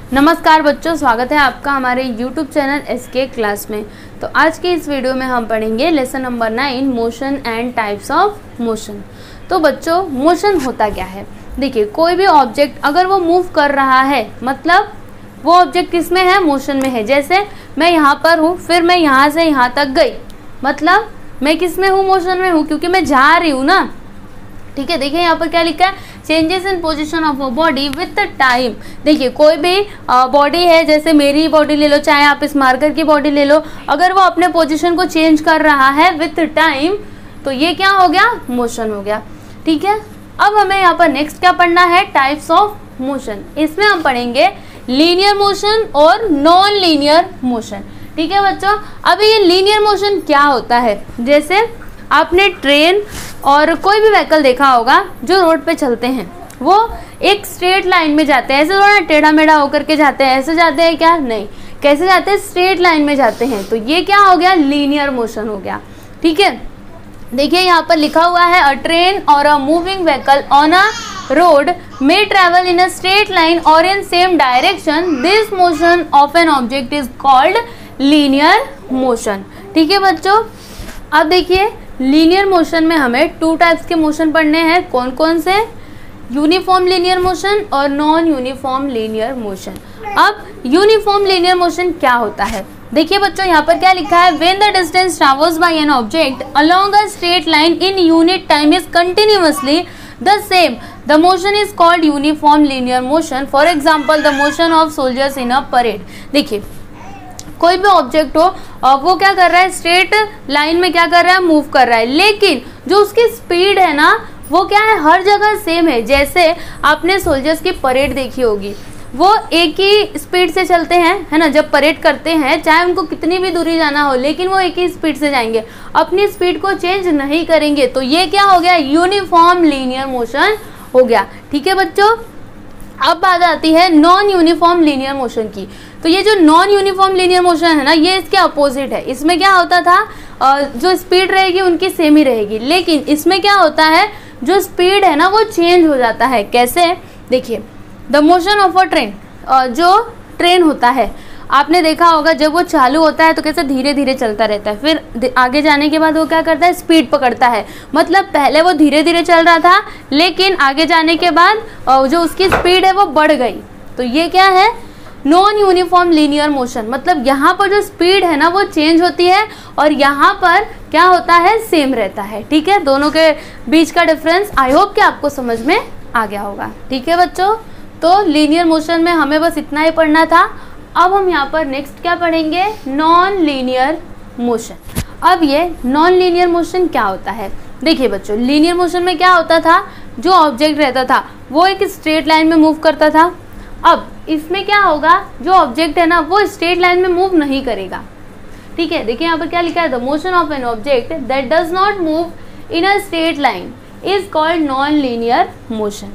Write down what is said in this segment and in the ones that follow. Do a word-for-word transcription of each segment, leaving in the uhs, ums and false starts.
नमस्कार बच्चों, स्वागत है आपका हमारे YouTube channel S K class में। तो आज के इस वीडियो में हम पढ़ेंगे lesson number nine, motion and types of motion. तो बच्चों, मोशन होता क्या है? देखिए, कोई भी ऑब्जेक्ट अगर वो मूव कर रहा है, मतलब वो ऑब्जेक्ट किस में है? मोशन में है। जैसे मैं यहाँ पर हूँ, फिर मैं यहाँ से यहाँ तक गई, मतलब मैं किस में हूँ? मोशन में हूँ, क्योंकि मैं जा रही हूँ ना। ठीक है, देखिए यहाँ पर क्या लिखा है, changes in position of a body with time. देखिए, कोई भी बॉडी है, जैसे मेरी बॉडी ले लो, चाहे आप इस मार्कर की बॉडी ले लो, अगर वो अपने पोजीशन को चेंज कर रहा है विथ टाइम, तो ये क्या हो गया? मोशन हो गया। ठीक है, अब हमें यहाँ पर नेक्स्ट क्या पढ़ना है? Types of motion. इसमें हम पढ़ेंगे लीनियर मोशन और नॉन लीनियर मोशन। ठीक है बच्चों, अभी ये लीनियर मोशन क्या होता है? जैसे आपने ट्रेन और कोई भी व्हीकल देखा होगा जो रोड पे चलते हैं, वो एक स्ट्रेट लाइन में जाते हैं, ऐसे थोड़ा टेढ़ा मेढ़ा होकर के जाते हैं। ऐसे जाते हैं क्या? नहीं। कैसे जाते हैं? स्ट्रेट लाइन में जाते हैं। तो ये क्या हो गया? लीनियर मोशन हो गया। ठीक है, देखिए यहाँ पर लिखा हुआ है, अ ट्रेन और a moving vehicle on a road may travel in a straight line or in same direction. This motion of an object is called linear motion. ठीक है बच्चों, अब देखिए लीनियर मोशन में हमें टू टाइप्स के motion पढ़ने हैं। कौन कौन से? यूनिफॉर्म लीनियर मोशन और नॉन यूनिफॉर्म लीनियर मोशन। अब यूनिफॉर्म लीनियर मोशन क्या होता है? देखिए बच्चों, यहाँ पर क्या लिखा है, when the distance traversed by an object along a straight line in unit time is continuously the same, the motion is called uniform linear motion. For example, the motion of soldiers in a parade. देखिए, कोई भी object हो, वो क्या कर रहा है? Straight line में क्या कर रहा है? मूव कर रहा है, लेकिन जो उसकी स्पीड है ना, वो क्या है? हर जगह सेम है। जैसे आपने सोल्जर्स की परेड देखी होगी, वो एक ही स्पीड से चलते हैं, है ना। जब परेड करते हैं, चाहे उनको कितनी भी दूरी जाना हो, लेकिन वो एक ही स्पीड से जाएंगे, अपनी स्पीड को चेंज नहीं करेंगे। तो ये क्या हो गया? यूनिफॉर्म लीनियर मोशन हो गया। ठीक है बच्चों, अब बात आती है नॉन यूनिफॉर्म लीनियर मोशन की। तो ये जो नॉन यूनिफॉर्म लीनियर मोशन है ना, ये इसके अपोजिट है। इसमें क्या होता था, जो स्पीड रहेगी उनकी सेम ही रहेगी, लेकिन इसमें क्या होता है, जो स्पीड है ना वो चेंज हो जाता है। कैसे? देखिए, the motion of a train, जो ट्रेन होता है, आपने देखा होगा जब वो चालू होता है तो कैसे धीरे धीरे चलता रहता है, फिर आगे जाने के बाद वो क्या करता है? स्पीड पकड़ता है। मतलब पहले वो धीरे धीरे चल रहा था, लेकिन आगे जाने के बाद जो उसकी स्पीड है वो बढ़ गई। तो ये क्या है? Non uniform linear motion. मतलब यहाँ पर जो स्पीड है ना वो चेंज होती है, और यहाँ पर क्या होता है? सेम रहता है। ठीक है, दोनों के बीच का डिफरेंस आई होप कि आपको समझ में आ गया होगा। ठीक है बच्चों, तो लीनियर मोशन में हमें बस इतना ही पढ़ना था। अब हम यहाँ पर नेक्स्ट क्या पढ़ेंगे? Non linear motion. अब ये नॉन लीनियर मोशन क्या होता है? देखिए बच्चों, लीनियर मोशन में क्या होता था, जो ऑब्जेक्ट रहता था वो एक स्ट्रेट लाइन में मूव करता था। अब इसमें क्या होगा, जो ऑब्जेक्ट है ना वो स्ट्रेट लाइन में मूव नहीं करेगा। ठीक है, देखिए यहाँ पर क्या लिखा है, the motion of an object that does not move in a straight line is called non linear motion.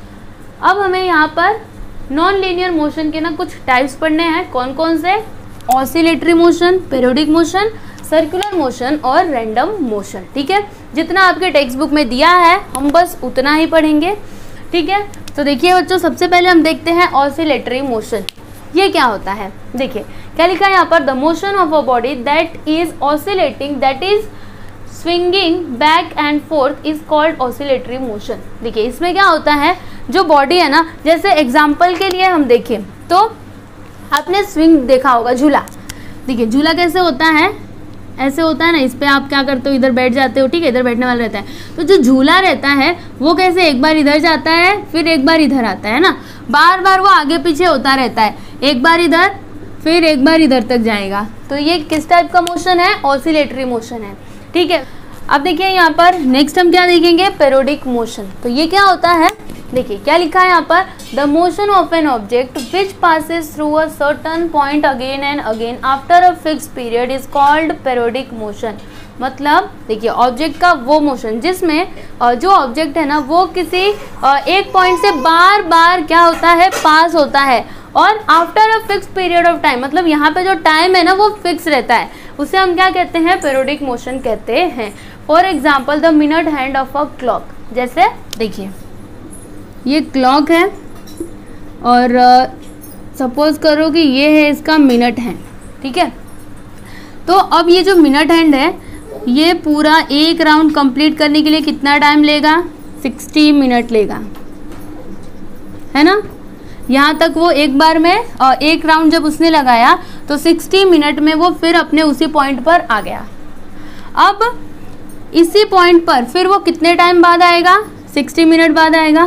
अब हमें यहाँ पर नॉन लीनियर मोशन के ना कुछ टाइप्स पढ़ने हैं। कौन कौन से? Oscillatory motion, periodic motion, circular motion और रैंडम मोशन। ठीक है, जितना आपके टेक्स्ट बुक में दिया है हम बस उतना ही पढ़ेंगे। ठीक है, तो देखिए बच्चों, सबसे पहले हम देखते हैं ऑसिलेटरी मोशन। ये क्या होता है? देखिए क्या लिखा है यहाँ पर, the motion of a body that is oscillating that is swinging back and forth is called oscillatory motion. देखिए इसमें क्या होता है, जो बॉडी है ना, जैसे एग्जाम्पल के लिए हम देखें तो आपने स्विंग देखा होगा, झूला। देखिए झूला कैसे होता है? ऐसे होता है ना, इस पर आप क्या करते हो? इधर बैठ जाते हो। ठीक है, इधर बैठने वाला रहता है। तो जो झूला रहता है वो कैसे, एक बार इधर जाता है फिर एक बार इधर आता है ना, बार बार वो आगे पीछे होता रहता है। एक बार इधर फिर एक बार इधर तक जाएगा। तो ये किस टाइप का मोशन है? ऑसिलेटरी मोशन है। ठीक है, अब देखिए यहाँ पर नेक्स्ट हम क्या देखेंगे? Periodic motion. तो ये क्या होता है? देखिए क्या लिखा है यहाँ पर, the motion of an object which passes through a certain point again and again after a fix period is called periodic motion. मतलब देखिए ऑब्जेक्ट का वो मोशन जिसमें जो ऑब्जेक्ट है ना वो किसी एक पॉइंट से बार बार क्या होता है? पास होता है, और after a fix period of time, मतलब यहाँ पे जो टाइम है ना वो फिक्स रहता है, उसे हम क्या कहते हैं? पीरियोडिक मोशन कहते हैं। For example, the minute hand of a clock. जैसे देखिए ये क्लॉक है और सपोज करो कि ये है इसका मिनट हैंड, ठीक है। तो अब ये जो मिनट हैंड है ये पूरा एक राउंड कंप्लीट करने के लिए कितना टाइम लेगा, साठ मिनट लेगा, है ना। यहाँ तक वो एक बार में और एक राउंड जब उसने लगाया तो साठ मिनट में वो फिर अपने उसी पॉइंट पर आ गया। अब इसी पॉइंट पर फिर वो कितने टाइम बाद आएगा, साठ मिनट बाद आएगा।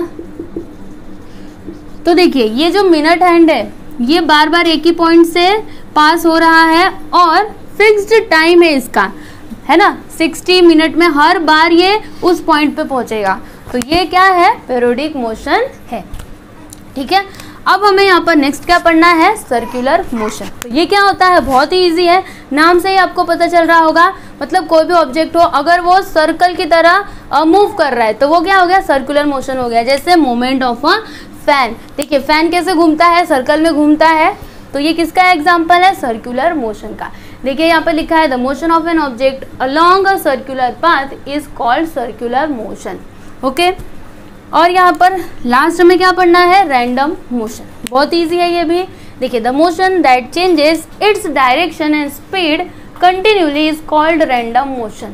तो देखिए ये जो मिनट हैंड है ये बार बार एक ही पॉइंट से पास हो रहा है और फिक्स्ड टाइम है इसका, है ना। साठ मिनट में हर बार ये उस पॉइंट पे पहुंचेगा। तो ये क्या है, पीरियोडिक मोशन है, ठीक है। अब हमें यहाँ पर नेक्स्ट क्या पढ़ना है, सर्कुलर मोशन। तो ये क्या होता है, बहुत ही इजी है, नाम से ही आपको पता चल रहा होगा। मतलब कोई भी ऑब्जेक्ट हो अगर वो सर्कल की तरह मूव कर रहा है तो वो क्या हो गया, सर्कुलर मोशन हो गया। जैसे मूवमेंट ऑफ अ फैन, देखिए फैन कैसे घूमता है, सर्कल में घूमता है। तो ये किसका एग्जाम्पल है, सर्कुलर मोशन का। देखिए यहाँ पर लिखा है the motion of an object along a circular path is called circular motion. Okay, और यहाँ पर लास्ट में क्या पढ़ना है, रैंडम मोशन। बहुत इजी है ये भी। देखिए the motion that changes its direction and speed continuously is called random motion.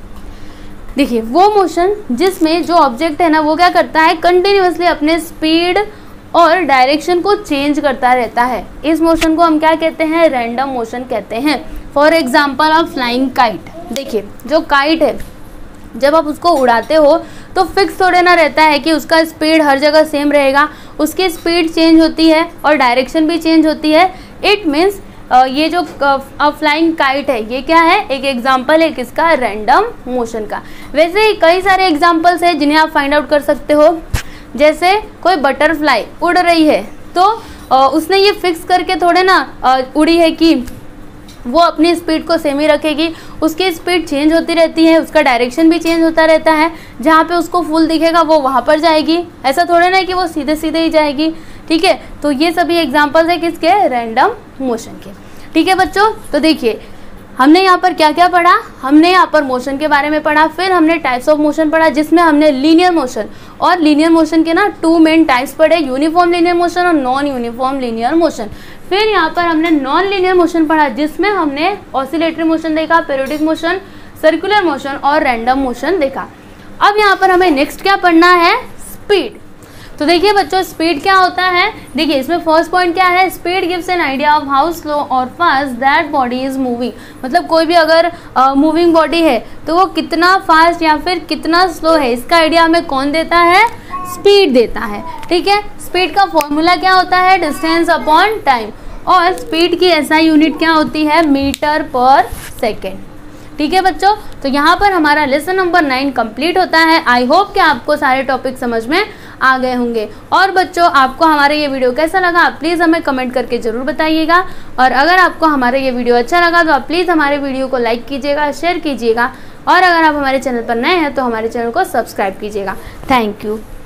देखिए वो मोशन जिसमें जो ऑब्जेक्ट है ना वो क्या करता है, कंटिन्यूअसली अपने स्पीड और डायरेक्शन को चेंज करता रहता है, इस मोशन को हम क्या कहते हैं, रैंडम मोशन कहते हैं। For example of flying kite, देखिए जो काइट है जब आप उसको उड़ाते हो तो फिक्स थोड़े ना रहता है कि उसका स्पीड हर जगह सेम रहेगा, उसकी स्पीड चेंज होती है और डायरेक्शन भी चेंज होती है। इट मीन्स ये जो फ्लाइंग काइट है ये क्या है, एक एग्जाम्पल है किसका, रैंडम मोशन का। वैसे ही कई सारे एग्जाम्पल्स हैं जिन्हें आप फाइंड आउट कर सकते हो। जैसे कोई बटरफ्लाई उड़ रही है तो उसने ये फिक्स करके थोड़े ना उड़ी है कि वो अपनी स्पीड को सेम ही रखेगी, उसकी स्पीड चेंज होती रहती है, उसका डायरेक्शन भी चेंज होता रहता है। जहाँ पे उसको फूल दिखेगा वो वहाँ पर जाएगी, ऐसा थोड़े ना कि वो सीधे सीधे ही जाएगी, ठीक है। तो ये सभी एग्जांपल्स है किसके, रैंडम मोशन के, ठीक है बच्चों। तो देखिए हमने यहाँ पर क्या क्या पढ़ा, हमने यहाँ पर मोशन के बारे में पढ़ा, फिर हमने टाइप्स ऑफ मोशन पढ़ा जिसमें हमने लीनियर मोशन और लीनियर मोशन के ना टू मेन टाइप्स पढ़े, यूनिफॉर्म लीनियर मोशन और नॉन यूनिफॉर्म लीनियर मोशन। फिर यहाँ पर हमने नॉन लीनियर मोशन पढ़ा जिसमें हमने ऑसिलेटरी मोशन देखा, पीरियोडिक मोशन, सर्कुलर मोशन और रैंडम मोशन देखा। अब यहाँ पर हमें नेक्स्ट क्या पढ़ना है, स्पीड। तो देखिए बच्चों स्पीड क्या होता है, देखिए इसमें फर्स्ट पॉइंट क्या है, speed gives an idea of how slow और fast that body is moving. मतलब कोई भी अगर मूविंग uh, बॉडी है तो वो कितना फास्ट या फिर कितना स्लो है इसका आइडिया हमें कौन देता है, स्पीड देता है, ठीक है। स्पीड का फॉर्मूला क्या होता है, डिस्टेंस अपॉन टाइम, और स्पीड की एसआई यूनिट क्या होती है, मीटर पर सेकेंड, ठीक है बच्चों। तो यहाँ पर हमारा लेसन नंबर नाइन कंप्लीट होता है। आई होप कि आपको सारे टॉपिक समझ में आ गए होंगे। और बच्चों आपको हमारा ये वीडियो कैसा लगा आप प्लीज़ हमें कमेंट करके ज़रूर बताइएगा। और अगर आपको हमारा ये वीडियो अच्छा लगा तो आप प्लीज़ हमारे वीडियो को लाइक कीजिएगा, शेयर कीजिएगा, और अगर आप हमारे चैनल पर नए हैं तो हमारे चैनल को सब्सक्राइब कीजिएगा। Thank you.